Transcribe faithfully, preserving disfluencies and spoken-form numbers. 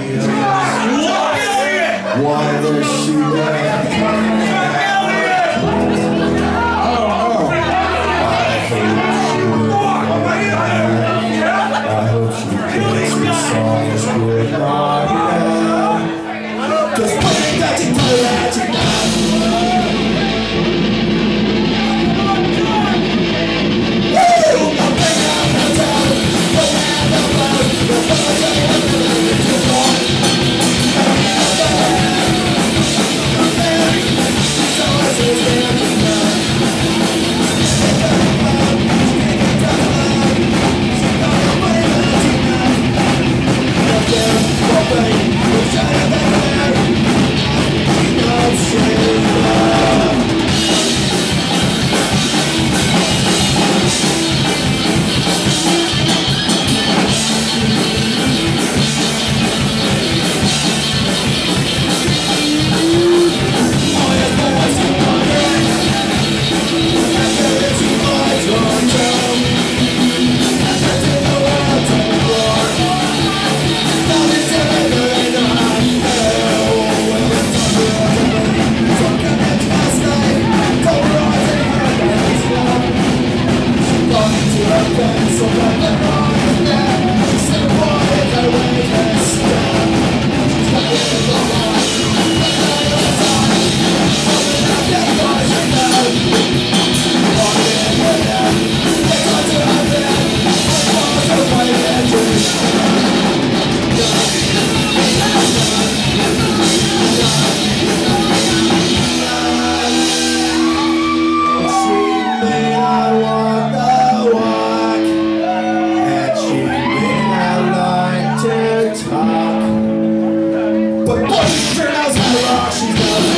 Why does she let I hope she thinks this song is good. Cause when you got to do that, you know. But boy, she sure knows how to rock. She's